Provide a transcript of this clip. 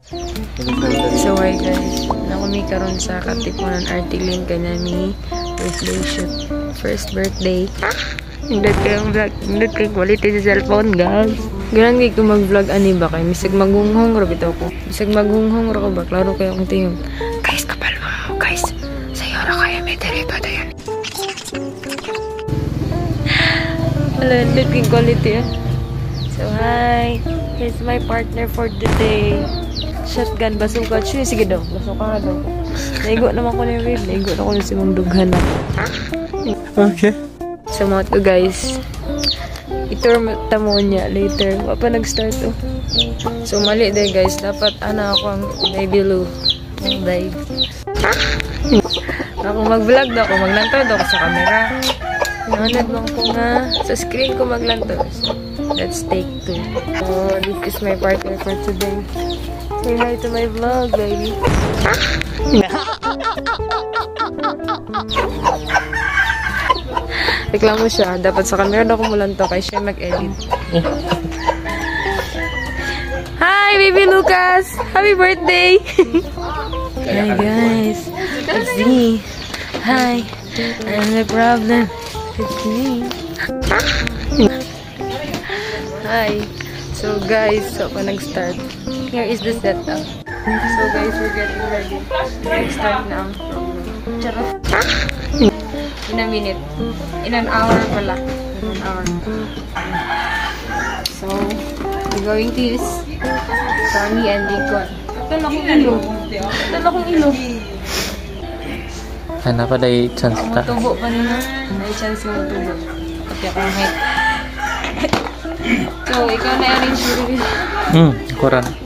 So hi guys, nakumi karon sa Katipunan Artiling kanami birthday shoot. First birthday. Hindi kayong vlog, hindi kayong quality sa cellphone guys. Ganang ko mag-vlog ani ba kay misag maghunghong ra bitaw ko. Misag maghunghong ra ko ba klaro kayo ang tingog. Guys kapal mo guys. Sayo ra kaya may direto dayon. Hello, hindi kayong quality eh. So hi, here's my partner for the day. Shotgun, basuka. Sige daw, basuka daw. Naigo naman ko na yung rib. Naigo na ko na si mong dughan na. Okay. So mga to guys, itour tamo niya later. Wala pa nag-start oh. So mali din guys, dapat ako ang baby Lou. Babe. Ako mag-vlog daw ako, maglantod ako sa camera. Nanad lang ko nga, sa screen ko maglantod. So, let's take 2. So this is my partner for today. Say hi to my vlog, baby. Reklamo siya. Dapat sa camera daw ko mulan to kay siya mag-edit. Hi, baby Lucas! Happy birthday! Hi, guys. It's me. Hi. I'm the problem. It's me. Hi. So, guys, so pa nag-start. Here is the setup. So guys, we're getting ready. Let's start now. Charot. In a minute. In an hour pala. In an hour. So, we're going to use Sonny and Lincoln. Tala kong ilog. Tala kong ilog. Ano pa dahi chance ta? Tubo pa nila. May chance mo tubo. Kasi akong height. So, ikaw na arrange mo rin. Kurang.